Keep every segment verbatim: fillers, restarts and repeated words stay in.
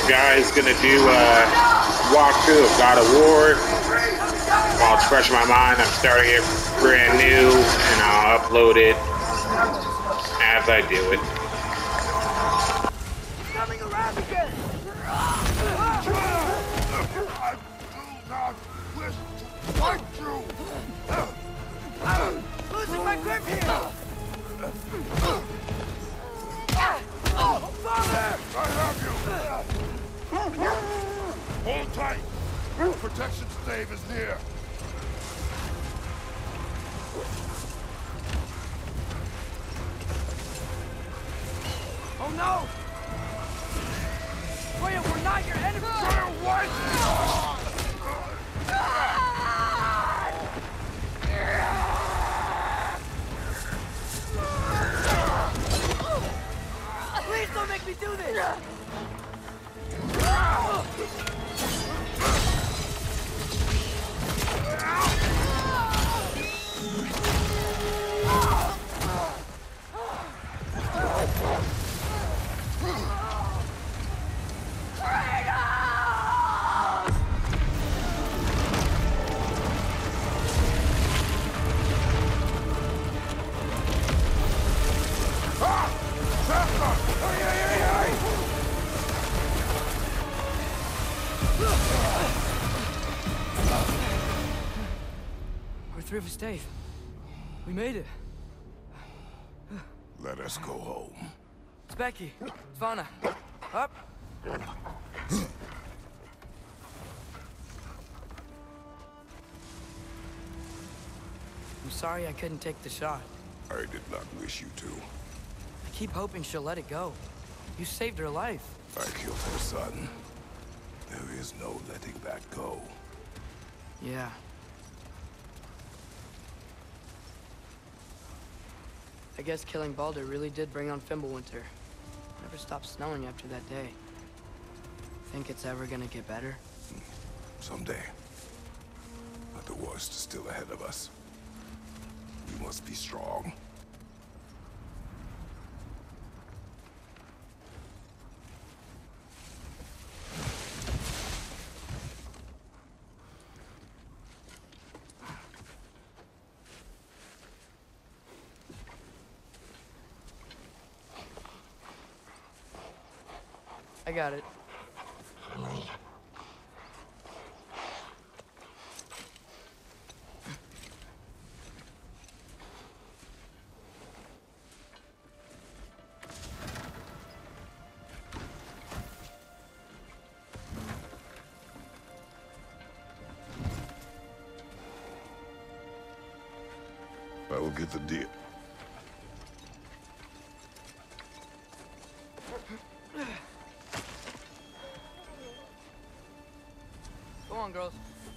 guys gonna do a walkthrough of God of War. While it's fresh in my mind, I'm starting it brand new, and I'll upload it as I do it. Coming around again. I do not wish to fight you. I'm losing my grip here. Father! I have you! Hold tight! Protection stave is near. Oh no! Freya, we're not your enemy! Freya, what? Please don't make me do this! We're through for Stave. We made it. Let us go home. It's Becky. Svana. Up. I'm sorry I couldn't take the shot. I did not wish you to. I keep hoping she'll let it go. You saved her life. I killed her son. There is no letting that go. Yeah. I guess killing Baldur really did bring on Fimbulwinter. Never stopped snowing after that day. Think it's ever gonna get better? Someday. But the worst is still ahead of us. We must be strong. I got it. I will get the deal. Go on, girls.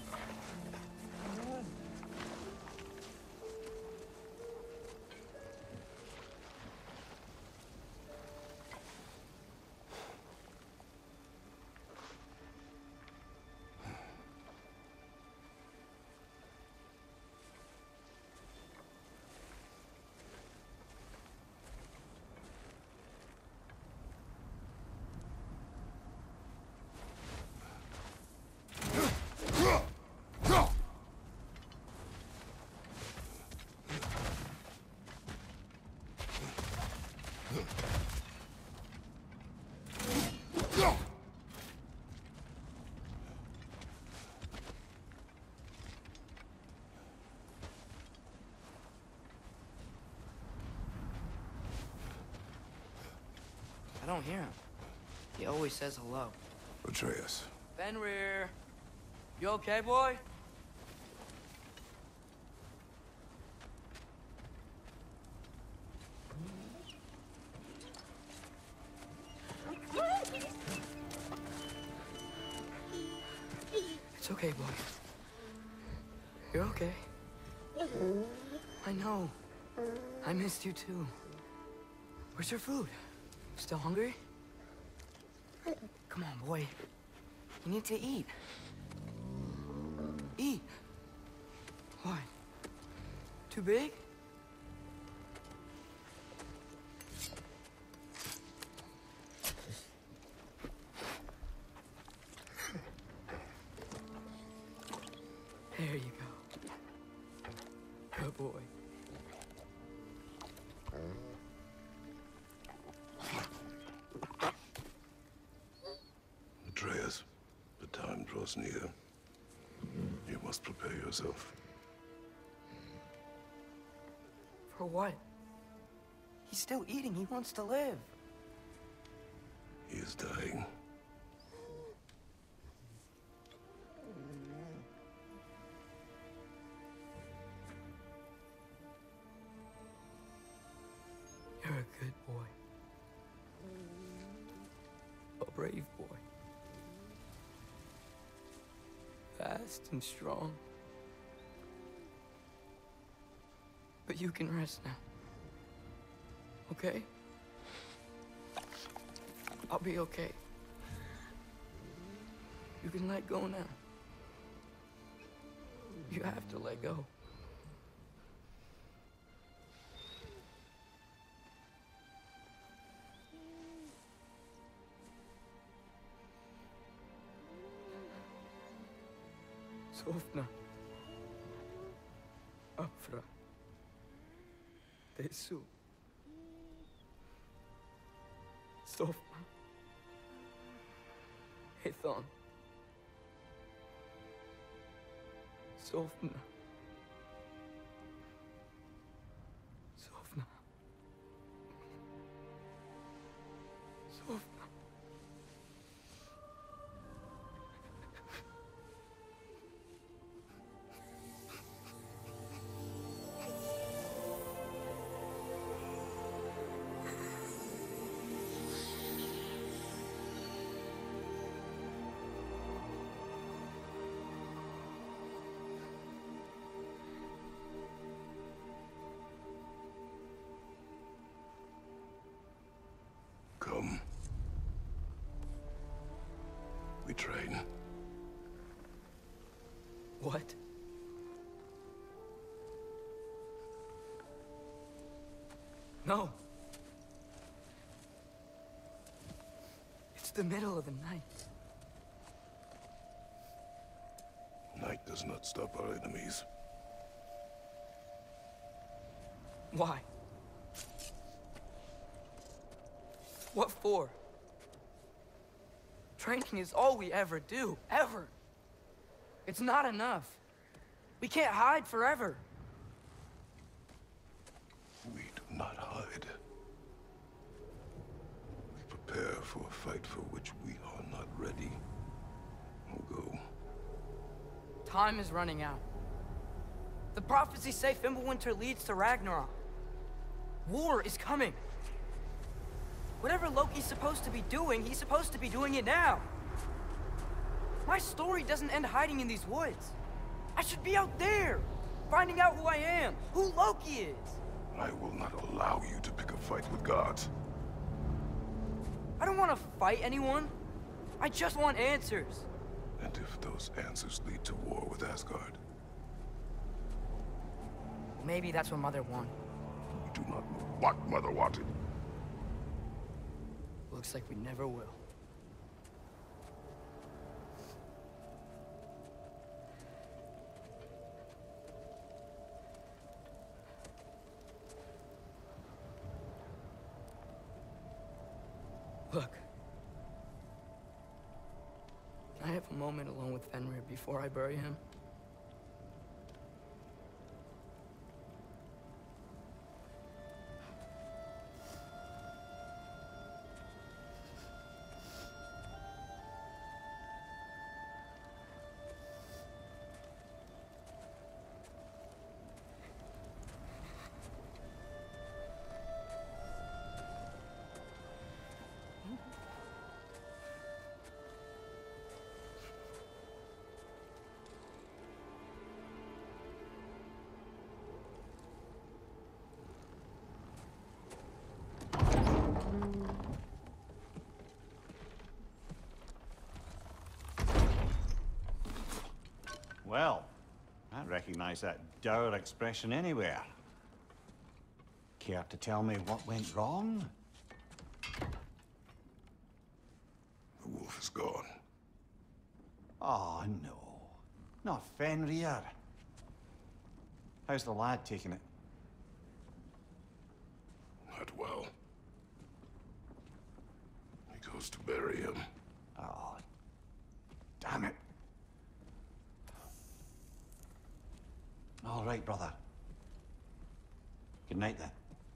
I don't hear him. He always says hello. Atreus. Fenrir. You okay, boy? It's okay, boy. You're okay. I know. I missed you too. Where's your food? Still hungry? Come on, boy. You need to eat. Eat. What? Too big? draws near, you must prepare yourself. For what? He's still eating. He wants to live. He is dying. You're a good boy. A brave boy. Fast and strong. But you can rest now. Okay? I'll be okay. You can let go now. You have to let go. Sofna. Afra. Tesu. Sofna. Hethon. Sofna. Sofna. Sofna. Come. We train. What? No. It's the middle of the night. Night does not stop our enemies. Why? What for? Training is all we ever do, ever. It's not enough. We can't hide forever. We do not hide. We prepare for a fight for which we are not ready. We'll go. Time is running out. The prophecies say Fimbulwinter leads to Ragnarok. War is coming. Whatever Loki's supposed to be doing, he's supposed to be doing it now. My story doesn't end hiding in these woods. I should be out there, finding out who I am, who Loki is. I will not allow you to pick a fight with gods. I don't want to fight anyone. I just want answers. And if those answers lead to war with Asgard? Maybe that's what Mother wanted. We do not know what Mother wanted. Looks like we never will. Look. Can I have a moment alone with Fenrir before I bury him? Well, I recognize that dour expression anywhere. Care to tell me what went wrong? The wolf is gone. Oh, no. Not Fenrir. How's the lad taking it? Not well. He goes to bury him. Oh, damn it. All right, brother. Good night, then.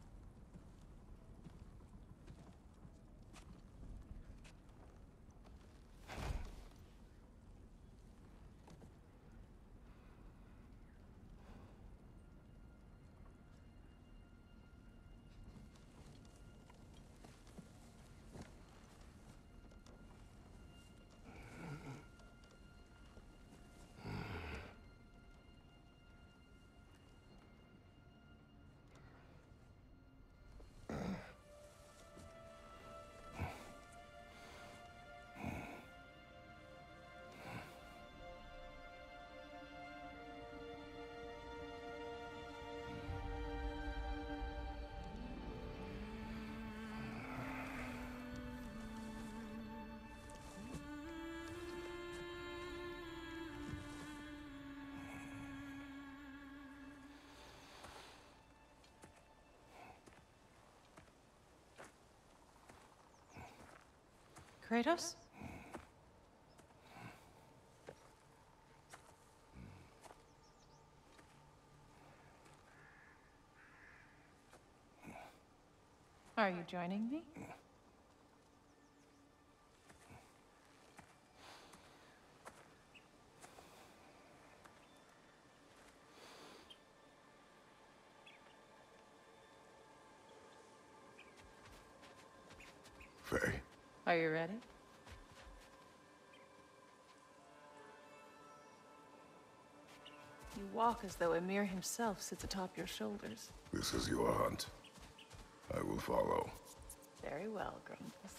Kratos? Are you joining me? Faye. Are you ready? You walk as though Emir himself sits atop your shoulders. This is your hunt. I will follow. Very well, Grumbles.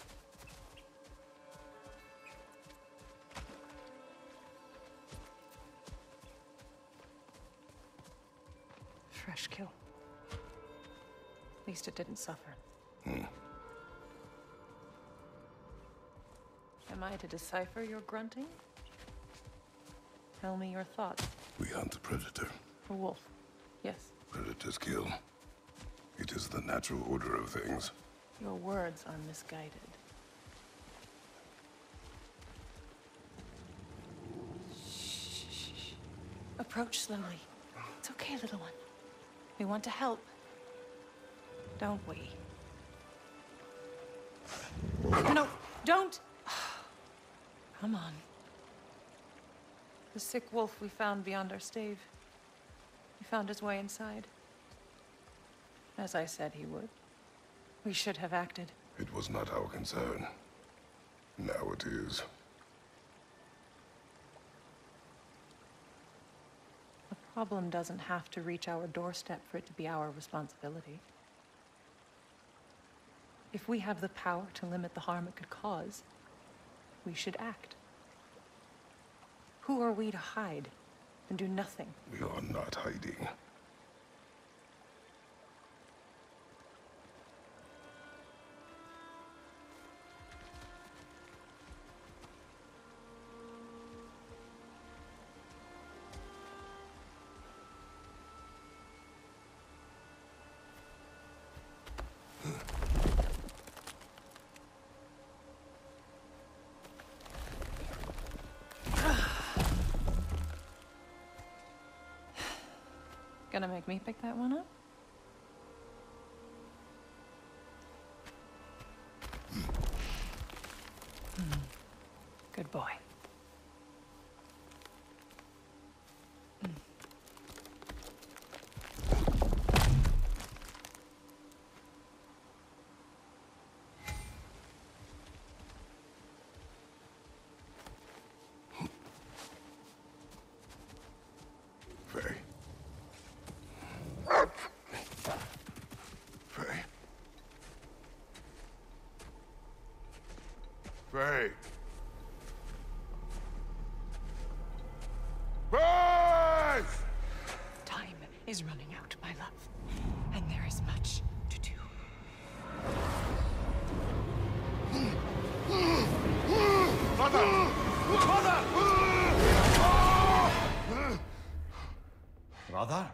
Fresh kill. At least it didn't suffer. Hmm. Am I to decipher your grunting? Tell me your thoughts. We hunt a predator. A wolf. Yes. Predators kill. It is the natural order of things. Your words are misguided. Shh. Approach slowly. It's okay, little one. We want to help. Don't we? No, don't! Come on. The sick wolf we found beyond our stave. He found his way inside. As I said he would. We should have acted. It was not our concern. Now it is. The problem doesn't have to reach our doorstep for it to be our responsibility. If we have the power to limit the harm it could cause, we should act. Who are we to hide and do nothing? We are not hiding. Gonna make me pick that one up? Hmm. Good boy. Faye. Faye. Faye. Faye! Time is running out, my love. And there is much to do. Mother! Mother! Brother?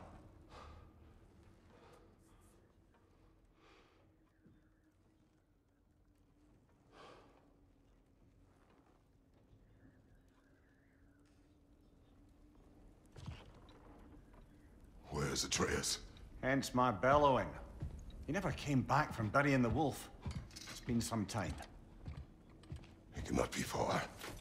Where's Atreus? Hence my bellowing. He never came back from burying the wolf. It's been some time. He cannot be far.